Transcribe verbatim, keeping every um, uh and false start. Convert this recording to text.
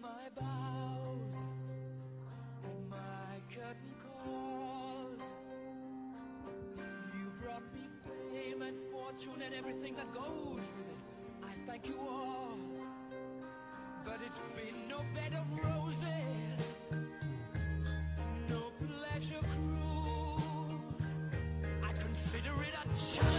my bows, my curtain calls. You brought me fame and fortune and everything that goes with it. I thank you all, but it's been no bed of roses, no pleasure cruise. I consider it a challenge.